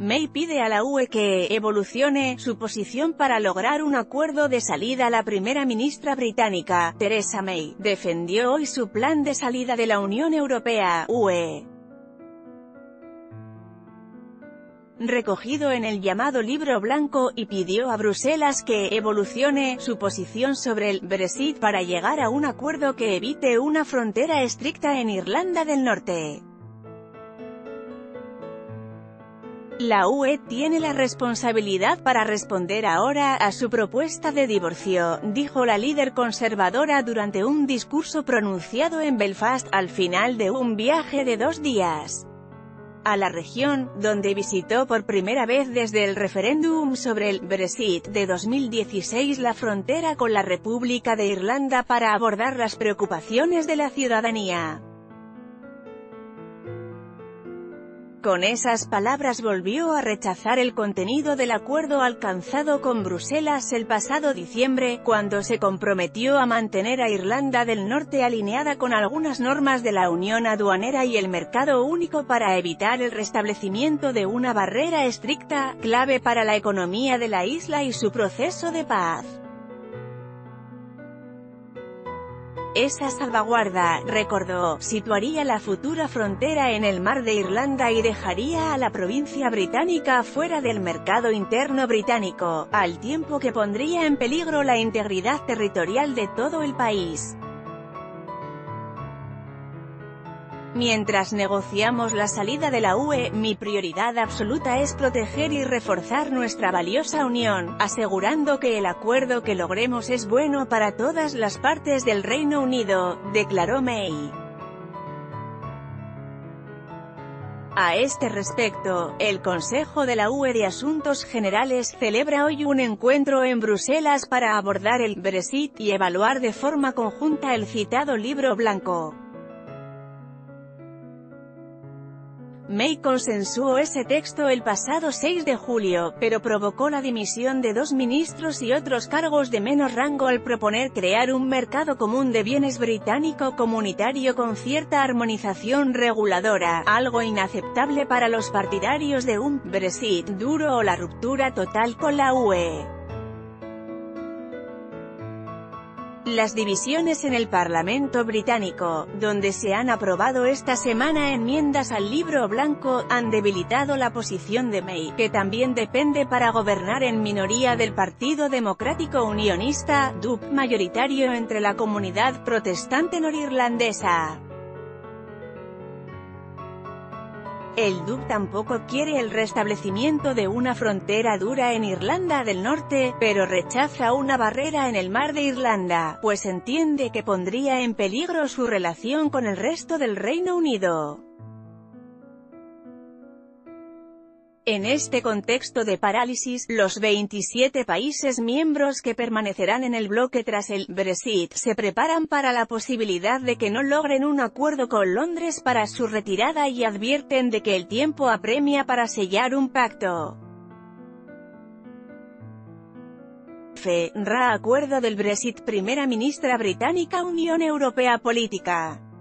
May pide a la UE que evolucione su posición para lograr un acuerdo de salida. La primera ministra británica, Theresa May, defendió hoy su plan de salida de la Unión Europea, UE, recogido en el llamado Libro Blanco, y pidió a Bruselas que evolucione su posición sobre el Brexit para llegar a un acuerdo que evite una frontera estricta en Irlanda del Norte. La UE tiene la responsabilidad para responder ahora a su propuesta de divorcio, dijo la líder conservadora durante un discurso pronunciado en Belfast, al final de un viaje de 2 días a la región, donde visitó por primera vez desde el referéndum sobre el Brexit de 2016 la frontera con la República de Irlanda para abordar las preocupaciones de la ciudadanía. Con esas palabras volvió a rechazar el contenido del acuerdo alcanzado con Bruselas el pasado diciembre, cuando se comprometió a mantener a Irlanda del Norte alineada con algunas normas de la Unión Aduanera y el mercado único para evitar el restablecimiento de una barrera estricta, clave para la economía de la isla y su proceso de paz. Esa salvaguarda, recordó, situaría la futura frontera en el mar de Irlanda y dejaría a la provincia británica fuera del mercado interno británico, al tiempo que pondría en peligro la integridad territorial de todo el país. Mientras negociamos la salida de la UE, mi prioridad absoluta es proteger y reforzar nuestra valiosa unión, asegurando que el acuerdo que logremos es bueno para todas las partes del Reino Unido, declaró May. A este respecto, el Consejo de la UE de Asuntos Generales celebra hoy un encuentro en Bruselas para abordar el Brexit y evaluar de forma conjunta el citado Libro Blanco. May consensuó ese texto el pasado 6 de julio, pero provocó la dimisión de 2 ministros y otros cargos de menos rango al proponer crear un mercado común de bienes británico comunitario con cierta armonización reguladora, algo inaceptable para los partidarios de un Brexit duro o la ruptura total con la UE. Las divisiones en el Parlamento británico, donde se han aprobado esta semana enmiendas al Libro Blanco, han debilitado la posición de May, que también depende para gobernar en minoría del Partido Democrático Unionista, DUP, mayoritario entre la comunidad protestante norirlandesa. El DUP tampoco quiere el restablecimiento de una frontera dura en Irlanda del Norte, pero rechaza una barrera en el mar de Irlanda, pues entiende que pondría en peligro su relación con el resto del Reino Unido. En este contexto de parálisis, los 27 países miembros que permanecerán en el bloque tras el Brexit se preparan para la posibilidad de que no logren un acuerdo con Londres para su retirada y advierten de que el tiempo apremia para sellar un pacto. Acuerdo del Brexit. Primera ministra británica. Unión Europea política.